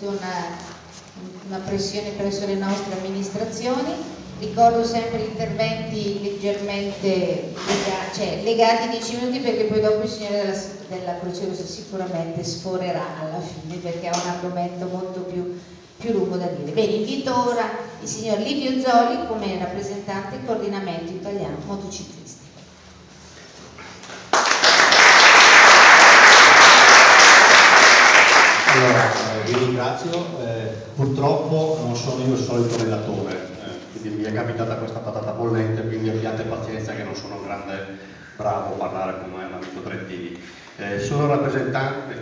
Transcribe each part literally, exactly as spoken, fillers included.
tutta una, una pressione presso le nostre amministrazioni. Ricordo sempre gli interventi leggermente legati, cioè legati dieci minuti, perché poi dopo il signore della, della Croce Rossa sicuramente sforerà alla fine, perché ha un argomento molto più, più lungo da dire. Bene, invito ora il signor Livio Zoli come rappresentante del Coordinamento Italiano Motociclisti. Allora, eh, vi ringrazio, eh, purtroppo non sono io il solito relatore. Mi è capitata questa patata bollente, quindi abbiate pazienza che non sono un grande bravo a parlare come l'amico Trettini. Eh, sono rappresentante,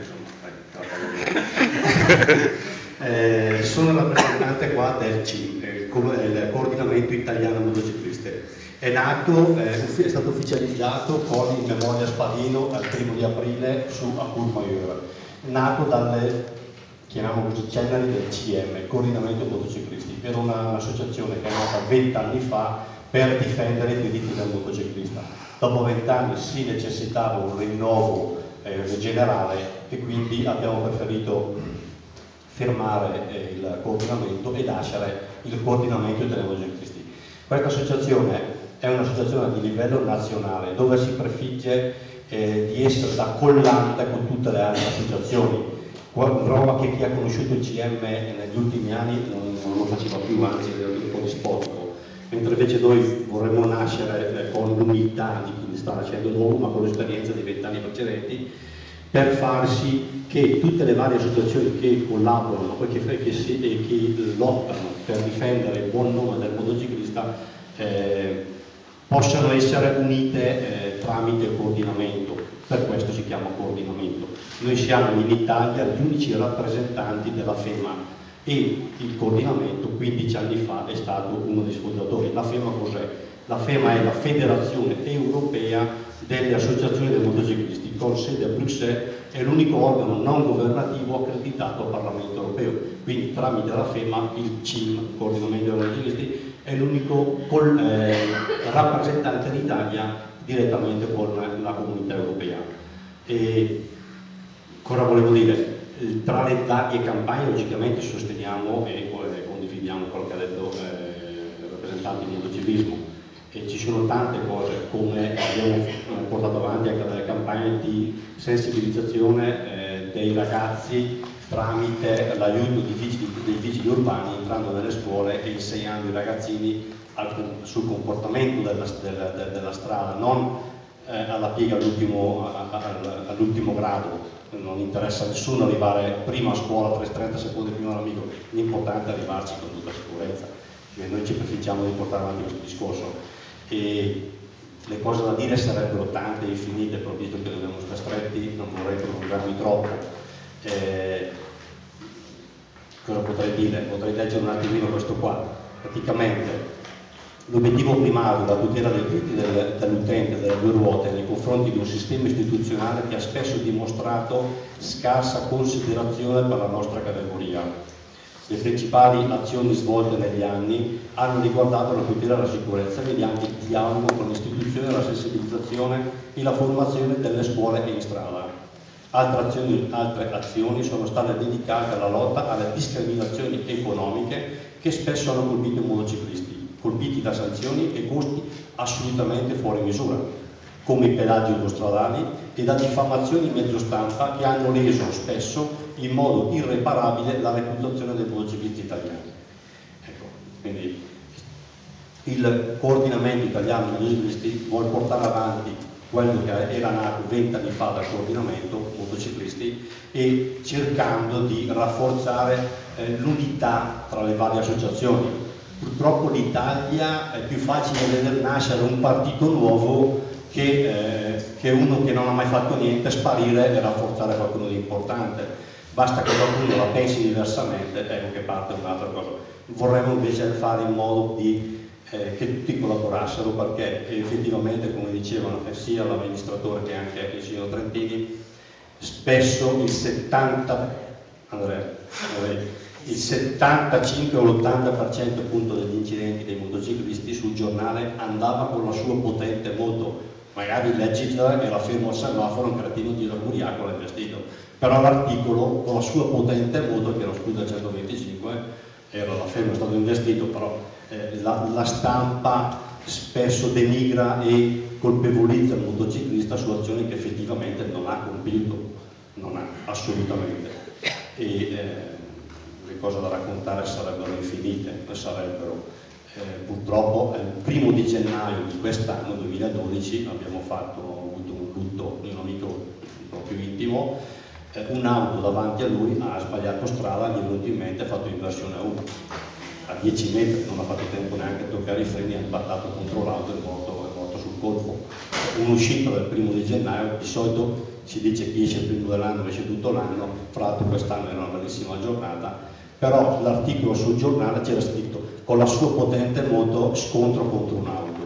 eh, eh, sono rappresentante qua del C I M, eh, il Coordinamento Italiano Motociclisti. È nato, eh, è stato ufficializzato con il Memoria Spadino al primo di aprile su Courmayeur, nato dalle, chiamiamo così, ceneri del C M, Coordinamento Motociclisti, per un'associazione che è nata vent'anni fa per difendere i diritti del motociclista. Dopo vent'anni si necessitava un rinnovo eh, generale e quindi abbiamo preferito fermare eh, il coordinamento e lasciare il coordinamento dei motociclisti. Questa associazione è un'associazione di livello nazionale dove si prefigge eh, di essere da collante con tutte le altre associazioni. Roba che chi ha conosciuto il C M negli ultimi anni non, non lo faceva più, anzi era un po' dispotico, mentre invece noi vorremmo nascere eh, con l'umiltà di chi sta nascendo nuovo, ma con l'esperienza dei vent'anni precedenti, per far sì che tutte le varie associazioni che collaborano e che, che, si, e che lottano per difendere il buon nome del motociclista eh, possano essere unite eh, tramite coordinamento. Per questo si chiama coordinamento. Noi siamo in Italia gli unici rappresentanti della FEMA e il coordinamento quindici anni fa è stato uno dei fondatori. La FEMA cos'è? La FEMA è la Federazione Europea delle Associazioni dei Motociclisti, con sede a Bruxelles, è l'unico organo non governativo accreditato al Parlamento Europeo. Quindi tramite la FEMA il C I M, Coordinamento dei Motociclisti, è l'unico eh, rappresentante d'Italia direttamente con la comunità europea. E cosa volevo dire? Tra le varie campagne logicamente sosteniamo e condividiamo quello che ha detto eh, il rappresentante di motociclismo, e ci sono tante cose, come abbiamo portato avanti anche delle campagne di sensibilizzazione eh, dei ragazzi tramite l'aiuto dei vigili urbani, entrando nelle scuole e insegnando ai ragazzini sul comportamento della, della, della strada, non eh, alla piega all'ultimo all grado. Non interessa a nessuno arrivare prima a scuola trenta secondi prima dell'amico, l'importante è arrivarci con tutta sicurezza. Cioè, noi ci prefiggiamo di portare avanti questo discorso e le cose da dire sarebbero tante e infinite, però visto che dobbiamo stare stretti non vorrei prolungarmi troppo. Eh, cosa potrei dire? Potrei leggere un attimino questo qua. Praticamente l'obiettivo primario è la tutela dei diritti del, dell'utente delle due ruote nei confronti di un sistema istituzionale che ha spesso dimostrato scarsa considerazione per la nostra categoria. Le principali azioni svolte negli anni hanno riguardato la tutela della sicurezza mediante il dialogo con l'istituzione, la sensibilizzazione e la formazione delle scuole e in strada. Altre azioni, altre azioni sono state dedicate alla lotta alle discriminazioni economiche che spesso hanno colpito i motociclisti, colpiti da sanzioni e costi assolutamente fuori misura, come i pedaggi autostradali, e da diffamazioni in mezzo stampa che hanno reso spesso in modo irreparabile la reputazione dei motociclisti italiani. Ecco, quindi il coordinamento italiano dei motociclisti vuole portare avanti quello che era nato vent'anni fa dal coordinamento motociclisti e cercando di rafforzare eh, l'unità tra le varie associazioni. Purtroppo l'Italia è più facile vedere nascere un partito nuovo che, eh, che uno che non ha mai fatto niente, sparire e rafforzare qualcuno di importante. Basta che qualcuno la pensi diversamente, ecco che parte un'altra cosa. Vorremmo invece fare in modo di, eh, che tutti collaborassero, perché effettivamente, come dicevano sia l'amministratore che anche il signor Trentini, spesso il settanta, Andrea, il settantacinque o l'ottanta per cento appunto degli incidenti dei motociclisti sul giornale andava con la sua potente moto magari leggi era fermo al semaforo, un cretino di Laguriaco l'ha investito, però l'articolo con la sua potente moto, che era Scusa centoventicinque, era la fermo, è stato investito, però eh, la, la stampa spesso denigra e colpevolizza il motociclista su azioni che effettivamente non ha compiuto, non ha assolutamente. E eh, le cose da raccontare sarebbero infinite, sarebbero eh, purtroppo eh, il primo di gennaio di quest'anno duemiladodici abbiamo fatto avuto un lutto di un amico proprio intimo, eh, un'auto davanti a lui ha sbagliato strada, gli è venuto in mente, ha fatto inversione a uno a dieci metri, non ha fatto tempo neanche a toccare i freni, ha impattato contro l'auto e è morto, è morto sul colpo. Un'uscita del primo di gennaio, di solito si dice chi esce il primo dell'anno esce tutto l'anno, fra l'altro quest'anno era una bellissima giornata, però l'articolo sul giornale c'era scritto con la sua potente moto scontro contro un'auto.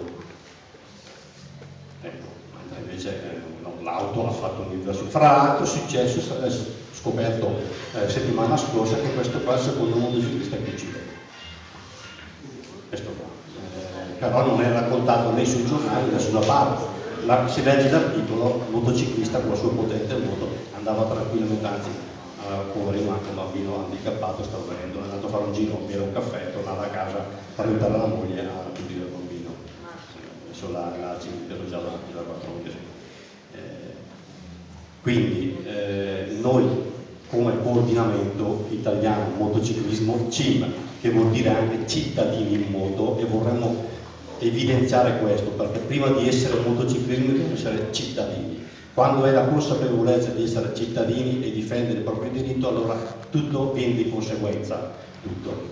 Ecco, invece eh, no, l'auto ha fatto un'inversione. Fra l'altro è successo, è scoperto eh, settimana scorsa che questo qua è il secondo motociclista che uccide. Questo qua. Eh, però non è raccontato né sui giornali né sulla parte. La, si legge l'articolo, il motociclista con la sua potente moto andava tranquillamente, anzi, uh, poverino, anche un bambino handicappato, stava venendo, è andato a fare un giro, bere un caffè, tornava a casa per aiutare la moglie a accudire il bambino. Adesso la, la cimitero già da, da quattro mesi. Eh, quindi eh, noi come coordinamento italiano motociclismo, C I M, che vuol dire anche cittadini in moto, e vorremmo evidenziare questo, perché prima di essere motociclismo dobbiamo essere cittadini. Quando è la consapevolezza di essere cittadini e difendere il proprio diritto, allora tutto viene di conseguenza, tutto.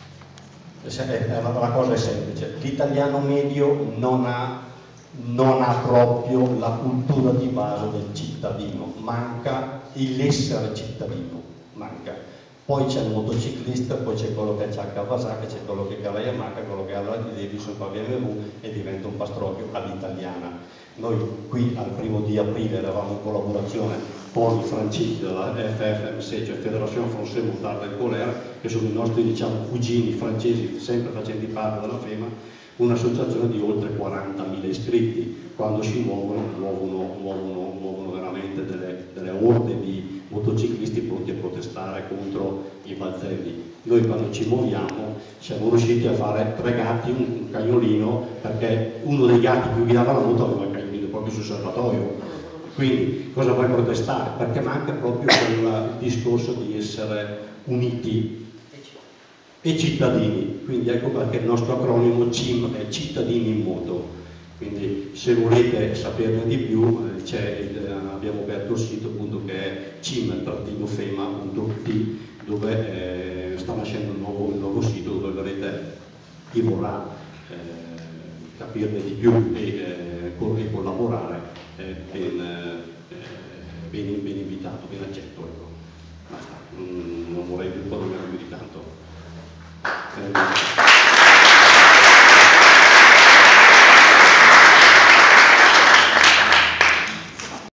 La cosa è semplice, l'italiano medio non ha, non ha proprio la cultura di base del cittadino, manca l'essere cittadino, manca. Poi c'è il motociclista, poi c'è quello che ha Kawasaki, c'è quello che ha la Yamaha, quello che ha la Davidson, la B M W e diventa un pastrocchio all'italiana. Noi qui al primo di aprile eravamo in collaborazione con i francesi della F F M C, cioè Federazione Française Montard del Colère, che sono i nostri, diciamo, cugini francesi, sempre facenti parte della FEMA, un'associazione di oltre quarantamila iscritti. Quando si muovono, muovono, muovono, muovono veramente delle, delle orde di motociclisti pronti a protestare contro i balzelli. Noi quando ci muoviamo siamo riusciti a fare tre gatti, un, un cagnolino, perché uno dei gatti che guidava la moto aveva il cagnolino proprio sul serbatoio. Quindi cosa vuoi protestare? Perché manca proprio quel discorso di essere uniti e cittadini. Quindi ecco perché il nostro acronimo C I M è cittadini in moto. Quindi se volete saperne di più eh, abbiamo aperto il sito appunto che è cim-fema punto it, dove eh, sta nascendo un nuovo, un nuovo sito dove vedrete chi vorrà eh, capirne di più e, eh, co e collaborare eh, ben, eh, ben, ben invitato, ben accetto. Ecco. Basta, mm, non vorrei più parlare più di tanto. Eh,